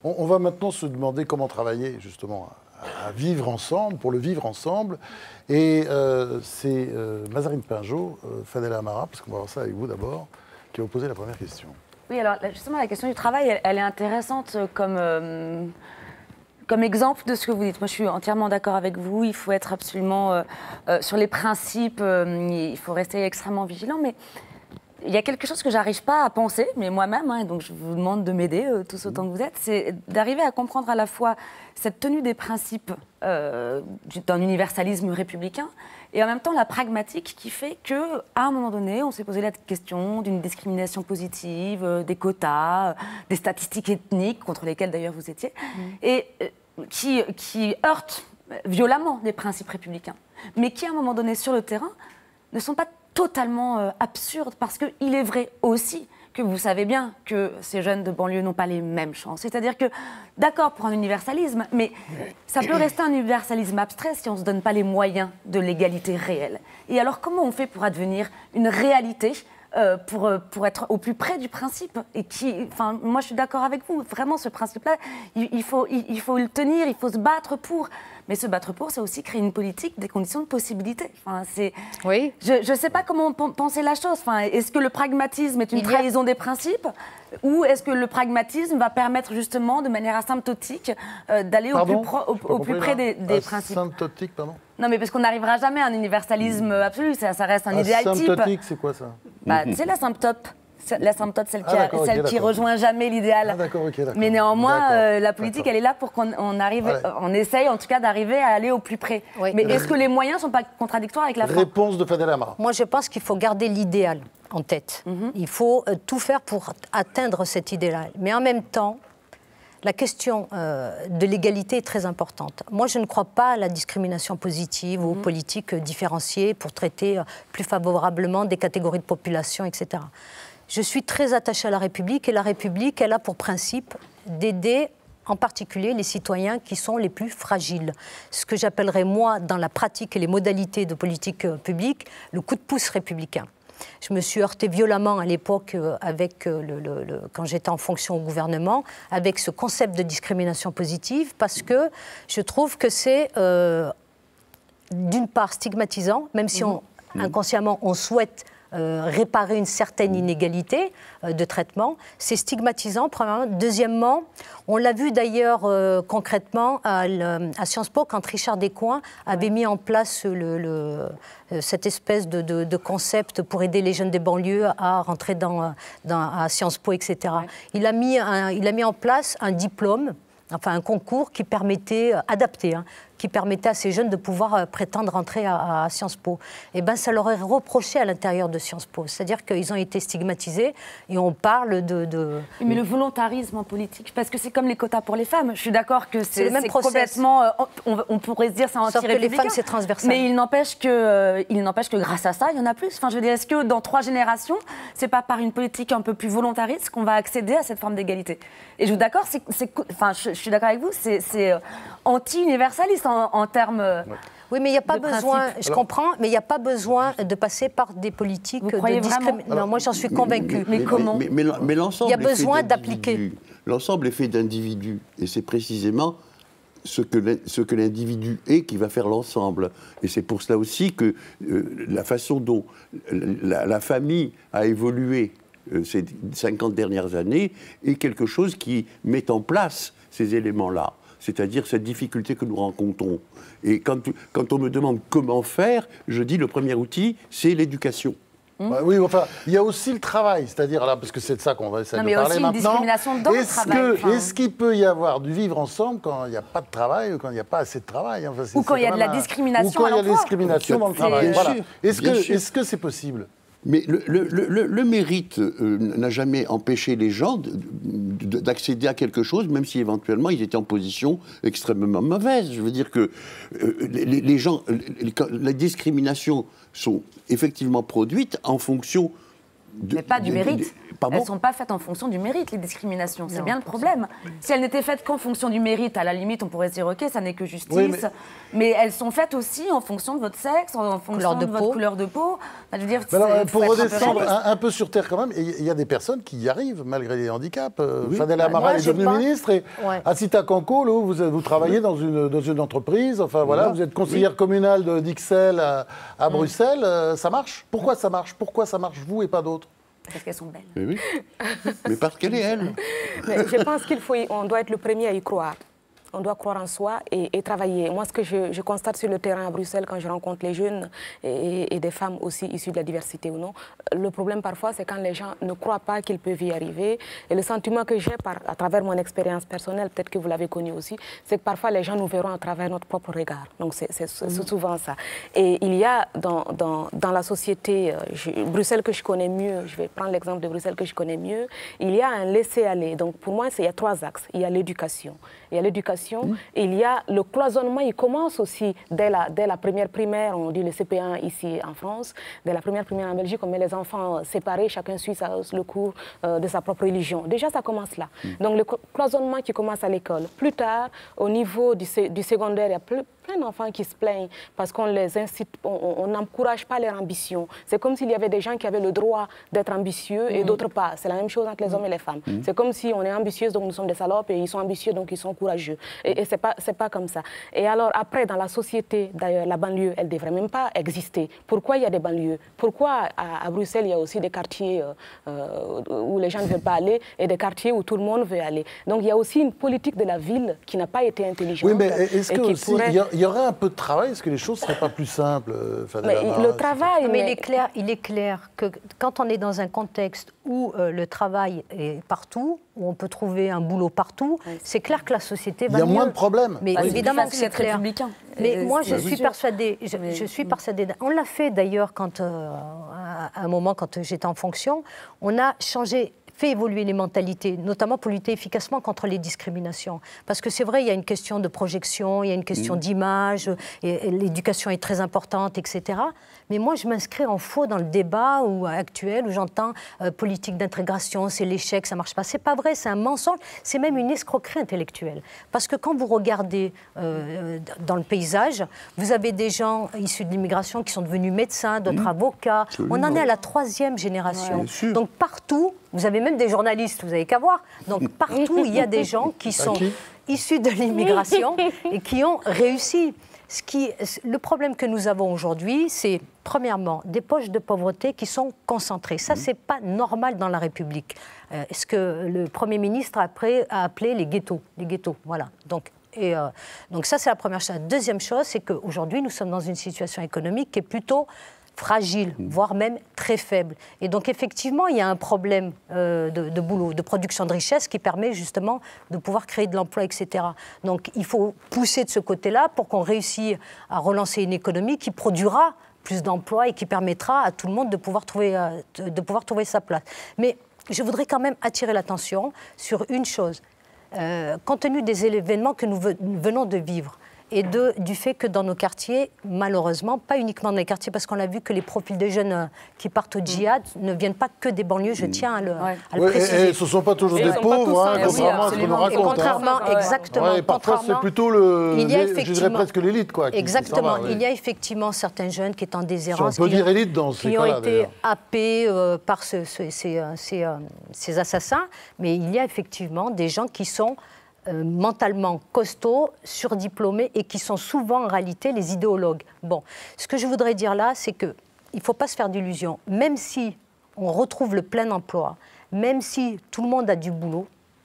On va maintenant se demander comment travailler justement à vivre ensemble, pour le vivre ensemble. Et c'est Mazarine Pinjot, Fadela Amara, parce qu'on va voir ça avec vous d'abord, qui va vous poser la première question. Oui, alors justement, la question du travail, elle est intéressante comme exemple de ce que vous dites. Moi, je suis entièrement d'accord avec vous. Il faut être absolument sur les principes. Il faut rester extrêmement vigilant. Mais il y a quelque chose que j'arrive pas à penser, mais moi-même, hein, donc je vous demande de m'aider tous autant que vous êtes, c'est d'arriver à comprendre à la fois cette tenue des principes d'un universalisme républicain et en même temps la pragmatique qui fait qu'à un moment donné, on s'est posé la question d'une discrimination positive, des quotas, des statistiques ethniques contre lesquelles d'ailleurs vous étiez, et qui heurtent violemment les principes républicains, mais qui à un moment donné sur le terrain ne sont pas totalement absurde, parce qu'il est vrai aussi que vous savez bien que ces jeunes de banlieue n'ont pas les mêmes chances. C'est-à-dire que, d'accord pour un universalisme, mais ça peut rester un universalisme abstrait si on ne se donne pas les moyens de l'égalité réelle. Et alors, comment on fait pour advenir une réalité pour être au plus près du principe et enfin, moi je suis d'accord avec vous, vraiment ce principe-là, il faut le tenir, il faut se battre pour. Mais se battre pour, c'est aussi créer une politique, des conditions de possibilité. Enfin, oui. Je ne sais pas comment penser la chose. Enfin, est-ce que le pragmatisme est une trahison des principes ou est-ce que le pragmatisme va permettre justement, de manière asymptotique, d'aller au plus près des principes? Asymptotique, pardon? Non, mais parce qu'on n'arrivera jamais à un universalisme absolu, ça reste un idéal type. Asymptotique, c'est quoi ça? C'est l'asymptote. L'asymptote, celle qui rejoint jamais l'idéal. Mais néanmoins, la politique, elle est là pour qu'on arrive, on essaye en tout cas d'arriver à aller au plus près. Oui. Mais est-ce que les moyens ne sont pas contradictoires avec la fin? Réponse de Fadela Amara. Moi, je pense qu'il faut garder l'idéal en tête. Il faut tout faire pour atteindre cet idéal. Mais en même temps, la question de l'égalité est très importante. Moi, je ne crois pas à la discrimination positive ou aux politiques différenciées pour traiter plus favorablement des catégories de population, etc. Je suis très attachée à la République et la République, elle a pour principe d'aider en particulier les citoyens qui sont les plus fragiles. Ce que j'appellerais, moi, dans la pratique et les modalités de politique publique, le coup de pouce républicain. Je me suis heurtée violemment à l'époque, quand j'étais en fonction au gouvernement, avec ce concept de discrimination positive, parce que je trouve que c'est, d'une part, stigmatisant, même si inconsciemment on souhaite réparer une certaine inégalité de traitement. C'est stigmatisant, premièrement. Deuxièmement, on l'a vu d'ailleurs concrètement à Sciences Po, quand Richard Descoings avait mis en place cette espèce de concept pour aider les jeunes des banlieues à rentrer à Sciences Po, etc. Ouais. Il a mis en place un diplôme, enfin un concours qui permettait, adapté, qui permettait à ces jeunes de pouvoir prétendre rentrer à Sciences Po. Et bien, ça leur est reproché à l'intérieur de Sciences Po. C'est-à-dire qu'ils ont été stigmatisés et on parle de... Mais le volontarisme en politique, parce que c'est comme les quotas pour les femmes. Je suis d'accord que c'est complètement... on pourrait se dire c'est anti-républicain. Sauf que les femmes, c'est transversal. Mais il n'empêche que grâce à ça, il y en a plus. Enfin, je veux dire, est-ce que dans 3 générations, c'est pas par une politique un peu plus volontariste qu'on va accéder à cette forme d'égalité? Et je suis d'accord, je suis d'accord avec vous, c'est anti-universaliste en termes... Oui, mais il n'y a pas besoin, je comprends, mais il n'y a pas besoin de passer par des politiques de discrimination. Non, moi j'en suis convaincue. Mais comment? Mais l'ensemble, il y a besoin d'appliquer. L'ensemble est fait d'individus, et c'est précisément ce que l'individu est qui va faire l'ensemble. Et c'est pour cela aussi que la façon dont la famille a évolué ces 50 dernières années est quelque chose qui met en place ces éléments-là. C'est-à-dire cette difficulté que nous rencontrons. Et quand on me demande comment faire, je dis le premier outil, c'est l'éducation. Bah oui, enfin, il y a aussi le travail, c'est-à-dire là, parce que c'est de ça qu'on va essayer de parler maintenant. Il y a aussi une discrimination dans le travail. Est-ce qu'il peut y avoir du vivre ensemble quand il n'y a pas de travail ou quand il n'y a pas assez de travail? Enfin, ou quand il y a de la discrimination à l'emploi. Ou quand il y a de la discrimination dans le travail. Voilà. Est-ce que c'est possible? Mais le mérite n'a jamais empêché les gens d'accéder à quelque chose, même si éventuellement ils étaient en position extrêmement mauvaise. Je veux dire que les gens, les discriminations sont effectivement produites en fonction mais pas du mérite. elles ne sont pas faites en fonction du mérite, les discriminations. C'est bien le problème. Si elles n'étaient faites qu'en fonction du mérite, à la limite, on pourrait se dire, OK, ça n'est que justice. Oui, mais elles sont faites aussi en fonction de votre sexe, en fonction de votre couleur de peau. Enfin, je veux dire, alors, pour redescendre un peu sur terre quand même, il y a des personnes qui y arrivent malgré les handicaps. Fadela Amara est devenue ministre et Assita Kanko, vous travaillez dans une entreprise. Enfin voilà, vous êtes conseillère communale d'Ixelles à Bruxelles. Ça marche? Pourquoi ça marche? Pourquoi ça marche vous et pas d'autres? Parce qu'elles sont belles. Mais oui. Mais parce qu'elle est elle. Mais je pense qu'on doit être le premier à y croire. On doit croire en soi et travailler. Moi, ce que je constate sur le terrain à Bruxelles, quand je rencontre les jeunes et des femmes aussi issues de la diversité ou non, le problème parfois, c'est quand les gens ne croient pas qu'ils peuvent y arriver. Et le sentiment que j'ai à travers mon expérience personnelle, peut-être que vous l'avez connu aussi, c'est que parfois les gens nous verront à travers notre propre regard. Donc c'est souvent ça. Et il y a dans la société, Bruxelles que je connais mieux, je vais prendre l'exemple de Bruxelles que je connais mieux, il y a un laisser-aller. Donc pour moi, il y a 3 axes. Il y a l'éducation. Il y a l'éducation, et il y a le cloisonnement, il commence aussi dès la première primaire, on dit le CP1 ici en France, dès la première primaire en Belgique, on met les enfants séparés, chacun suit le cours de sa propre religion. Déjà, ça commence là. Donc le cloisonnement qui commence à l'école. Plus tard, au niveau du secondaire, il y a plein d'enfants qui se plaignent parce qu'on les incite, on n'encourage pas leur ambition. C'est comme s'il y avait des gens qui avaient le droit d'être ambitieux et d'autres pas. C'est la même chose entre les hommes et les femmes. C'est comme si on est ambitieuse, donc nous sommes des salopes, et ils sont ambitieux, donc ils sont courageux. Et c'est pas comme ça. Et alors après, dans la société, d'ailleurs, la banlieue, elle ne devrait même pas exister. Pourquoi il y a des banlieues? Pourquoi à Bruxelles, il y a aussi des quartiers où les gens ne veulent pas aller et des quartiers où tout le monde veut aller? Donc il y a aussi une politique de la ville qui n'a pas été intelligente. Oui, mais est-ce qu'il y aurait un peu de travail? Est-ce que les choses ne seraient pas plus simples, Fadela Amara? Le travail... Mais il est clair que quand on est dans un contexte où le travail est partout, où on peut trouver un boulot partout, c'est clair que la société va mieux. Il y a moins de problèmes. Mais évidemment que c'est clair. Mais moi, je suis persuadée, on l'a fait d'ailleurs à un moment, quand j'étais en fonction, on a fait évoluer les mentalités, notamment pour lutter efficacement contre les discriminations. Parce que c'est vrai, il y a une question de projection, il y a une question d'image, et l'éducation est très importante, etc. Mais moi, je m'inscris en faux dans le débat actuel où j'entends politique d'intégration, c'est l'échec, ça ne marche pas. C'est pas vrai, c'est un mensonge, c'est même une escroquerie intellectuelle. Parce que quand vous regardez dans le paysage, vous avez des gens issus de l'immigration qui sont devenus médecins, d'autres avocats. Absolument. On en est à la 3e génération. Donc partout, vous avez même des journalistes, vous n'avez qu'à voir. Donc partout, il y a des gens qui sont issus de l'immigration et qui ont réussi. Le problème que nous avons aujourd'hui, c'est premièrement des poches de pauvreté qui sont concentrées. Ça, c'est pas normal dans la République. Ce que le Premier ministre a appelé les ghettos. Les ghettos, voilà. Donc ça, c'est la première chose. La deuxième chose, c'est qu'aujourd'hui, nous sommes dans une situation économique qui est plutôt fragile, voire même très faible. Et donc, effectivement, il y a un problème de boulot, de production de richesse qui permet justement de pouvoir créer de l'emploi, etc. Donc, il faut pousser de ce côté-là pour qu'on réussisse à relancer une économie qui produira plus d'emplois et qui permettra à tout le monde de pouvoir trouver sa place. Mais je voudrais quand même attirer l'attention sur une chose. Compte tenu des événements que nous venons de vivre, et du fait que dans nos quartiers, malheureusement, pas uniquement dans les quartiers, parce qu'on a vu que les profils des jeunes qui partent au djihad ne viennent pas que des banlieues, je tiens à le préciser. Et ce ne sont pas toujours des pauvres, contrairement à ce qu'on nous raconte. Contrairement, exactement. Et parfois, c'est plutôt, je dirais presque l'élite. Exactement. Il y a effectivement certains jeunes qui sont en déshérence, on peut dire élite dans ces cas-là, qui ont été happés par ces assassins, mais il y a effectivement des gens qui sont mentalement costauds, surdiplômés et qui sont souvent en réalité les idéologues. Bon, ce que je voudrais dire là, c'est qu'il ne faut pas se faire d'illusions. Même si on retrouve le plein emploi, même si tout le monde a du boulot,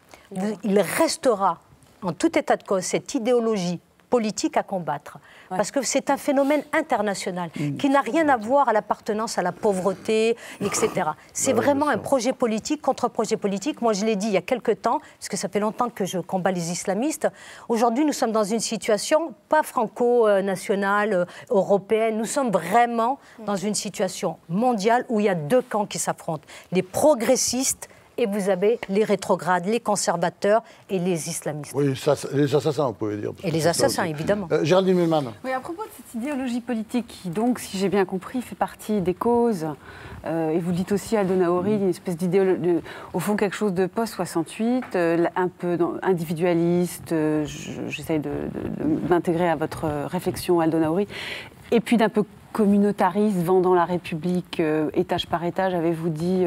il restera en tout état de cause cette idéologie politique à combattre. Parce que c'est un phénomène international qui n'a rien à voir à l'appartenance à la pauvreté, etc. C'est vraiment un projet politique contre projet politique. Moi, je l'ai dit il y a quelque temps, parce que ça fait longtemps que je combats les islamistes. Aujourd'hui, nous sommes dans une situation pas franco-nationale, européenne. Nous sommes vraiment dans une situation mondiale où il y a 2 camps qui s'affrontent. Les progressistes et vous avez les rétrogrades, les conservateurs et les islamistes. Oui, ça, les assassins, vous pouvez dire. Et les assassins, évidemment. Géraldine Mühlmann. Oui, à propos de cette idéologie politique qui, donc, si j'ai bien compris, fait partie des causes, et vous dites aussi, Aldo Naori, une espèce d'idéologie, au fond, quelque chose de post-68, un peu individualiste, j'essaye de m'intégrer à votre réflexion, Aldo Naori, et puis d'un peu communautariste, vendant la République étage par étage, avez-vous dit,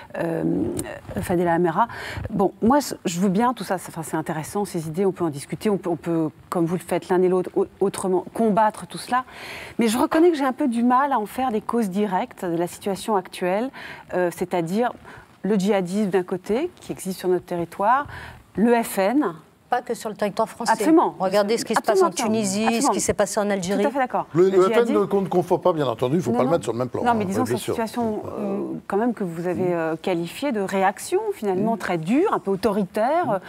Fadela Amara. Bon, moi, je veux bien tout ça, c'est intéressant, ces idées, on peut en discuter, on peut, comme vous le faites l'un et l'autre, autrement, combattre tout cela. Mais je reconnais que j'ai un peu du mal à en faire des causes directes de la situation actuelle, c'est-à-dire le djihadisme d'un côté, qui existe sur notre territoire, le FN. Pas que sur le territoire français. Absolument. Regardez ce qui se passe en Tunisie, ce qui s'est passé en Algérie. Tout à fait d'accord. Le FN qu'on ne confond pas, bien entendu, il ne faut pas le mettre sur le même plan. Non, mais disons cette situation quand même que vous avez qualifiée de réaction finalement très dure, un peu autoritaire,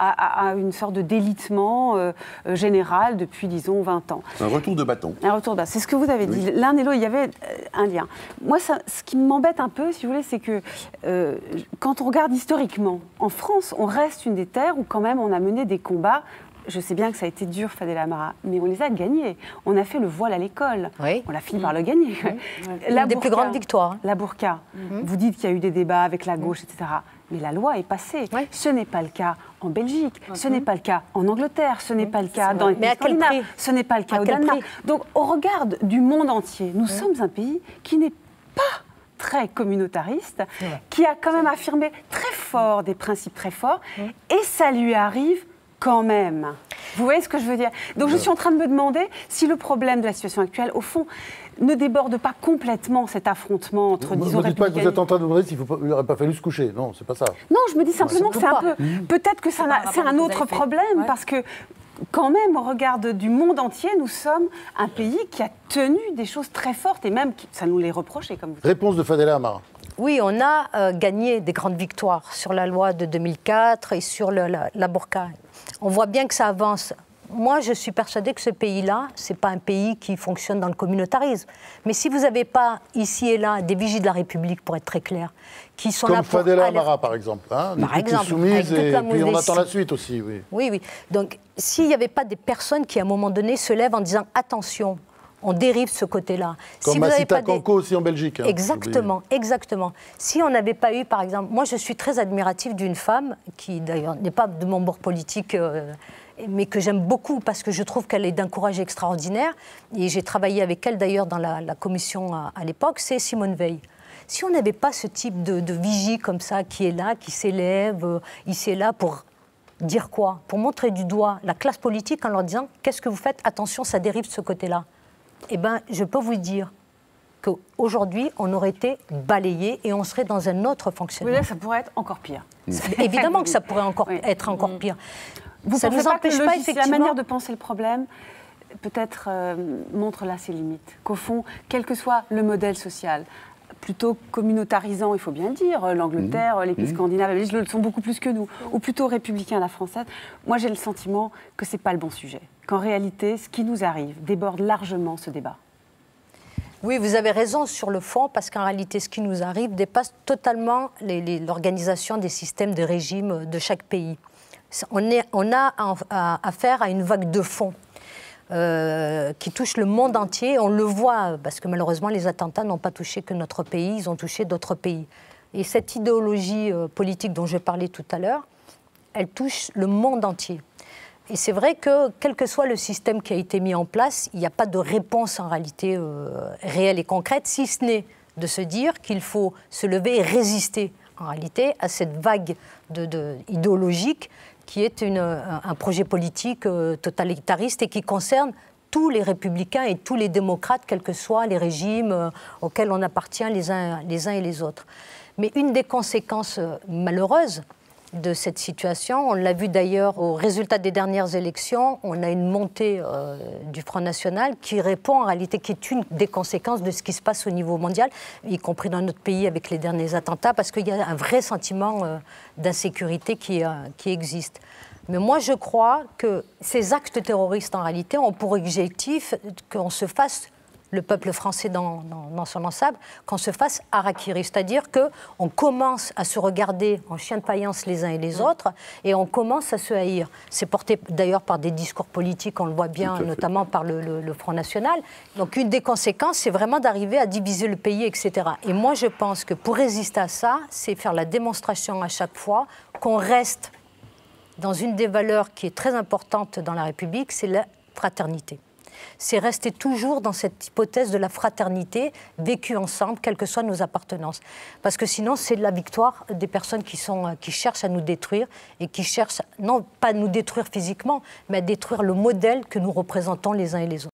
à une sorte de délitement général depuis, disons, 20 ans. Un retour de bâton. Un retour de bâton, c'est ce que vous avez dit. L'un et l'autre, il y avait un lien. Moi, ce qui m'embête un peu, si vous voulez, c'est que quand on regarde historiquement, en France, on reste une des terres où quand même on a mené des combats. Je sais bien que ça a été dur, Fadela Amara, mais on les a gagnés. On a fait le voile à l'école. Oui. On a fini par le gagner. Une des plus grandes victoires. La burqa. Vous dites qu'il y a eu des débats avec la gauche, etc. Mais la loi est passée. Oui. Ce n'est pas le cas en Belgique, ce n'est pas le cas en Angleterre, ce n'est pas le cas dans les pays scandinaves, ce n'est pas le cas au Danemark. Donc, au regard du monde entier, nous sommes un pays qui n'est pas très communautariste, qui a quand même affirmé très fort des principes très forts, et ça lui arrive quand même. Vous voyez ce que je veux dire? Donc je suis en train de me demander si le problème de la situation actuelle, au fond, ne déborde pas complètement cet affrontement entre, disons, ne dites pas que vous êtes en train de me demander s'il n'aurait pas fallu se coucher. Non, c'est pas ça. Non, je me dis simplement que c'est un peu... Peut-être que c'est un autre problème, parce que quand même, au regard du monde entier, nous sommes un pays qui a tenu des choses très fortes, et même, ça nous les reprochait, comme vous dites. Réponse de Fadela Amara. Oui, on a gagné des grandes victoires sur la loi de 2004 et sur la burqa. On voit bien que ça avance. Moi, je suis persuadée que ce pays-là, ce n'est pas un pays qui fonctionne dans le communautarisme. Mais si vous n'avez pas, ici et là, des vigies de la République, pour être très clair, qui sont comme là pour... Comme Fadela Amara, par exemple. Hein, par exemple, soumise, et puis on attend la suite aussi. Oui, oui. Oui. Donc, s'il n'y avait pas des personnes qui, à un moment donné, se lèvent en disant « attention », on dérive ce côté-là. Comme Massita Kanko aussi en Belgique. Hein, exactement, exactement. Si on n'avait pas eu, par exemple... Moi, je suis très admirative d'une femme qui, d'ailleurs, n'est pas de mon bord politique, mais que j'aime beaucoup parce que je trouve qu'elle est d'un courage extraordinaire. Et j'ai travaillé avec elle, d'ailleurs, dans la commission à l'époque, c'est Simone Veil. Si on n'avait pas ce type de vigie comme ça, qui est là, qui s'élève, ici et là, pour dire quoi? Pour montrer du doigt la classe politique en leur disant « qu'est-ce que vous faites? Attention, ça dérive de ce côté-là ». Eh bien, je peux vous dire qu'aujourd'hui, on aurait été balayé et on serait dans un autre fonctionnement. Oui, ça pourrait être encore pire. Évidemment que ça pourrait être encore pire. Ça ne nous empêche pas, effectivement... La manière de penser le problème, peut-être, montre là ses limites. Qu'au fond, quel que soit le modèle social, plutôt communautarisant, il faut bien le dire, l'Angleterre, les pays scandinaves, les le sont beaucoup plus que nous, ou plutôt républicains à la française, moi j'ai le sentiment que ce n'est pas le bon sujet. Qu'en réalité, ce qui nous arrive déborde largement ce débat. Oui, vous avez raison sur le fond, parce qu'en réalité, ce qui nous arrive dépasse totalement l'organisation des systèmes de régime de chaque pays. On a affaire à une vague de fond qui touche le monde entier. On le voit, parce que malheureusement, les attentats n'ont pas touché que notre pays, ils ont touché d'autres pays. Et cette idéologie politique dont je parlais tout à l'heure, elle touche le monde entier. Et c'est vrai que, quel que soit le système qui a été mis en place, il n'y a pas de réponse en réalité réelle et concrète, si ce n'est de se dire qu'il faut se lever et résister en réalité à cette vague idéologique qui est un projet politique totalitariste et qui concerne tous les républicains et tous les démocrates, quels que soient les régimes auxquels on appartient les uns et les autres. Mais une des conséquences malheureuses de cette situation, on l'a vu d'ailleurs au résultat des dernières élections, on a une montée du Front National qui répond en réalité, qui est une des conséquences de ce qui se passe au niveau mondial, y compris dans notre pays avec les derniers attentats, parce qu'il y a un vrai sentiment d'insécurité qui existe. Mais moi, je crois que ces actes terroristes, en réalité, ont pour objectif qu'on se fasse le peuple français dans son ensemble, qu'on se fasse harakiri. C'est-à-dire qu'on commence à se regarder en chien de faïence les uns et les autres, et on commence à se haïr. C'est porté d'ailleurs par des discours politiques, on le voit bien, notamment par le Front National. Donc une des conséquences, c'est vraiment d'arriver à diviser le pays, etc. Et moi, je pense que pour résister à ça, c'est faire la démonstration à chaque fois qu'on reste dans une des valeurs qui est très importante dans la République, c'est la fraternité. C'est rester toujours dans cette hypothèse de la fraternité, vécue ensemble, quelles que soient nos appartenances. Parce que sinon, c'est la victoire des personnes qui cherchent à nous détruire et qui cherchent, non pas à nous détruire physiquement, mais à détruire le modèle que nous représentons les uns et les autres.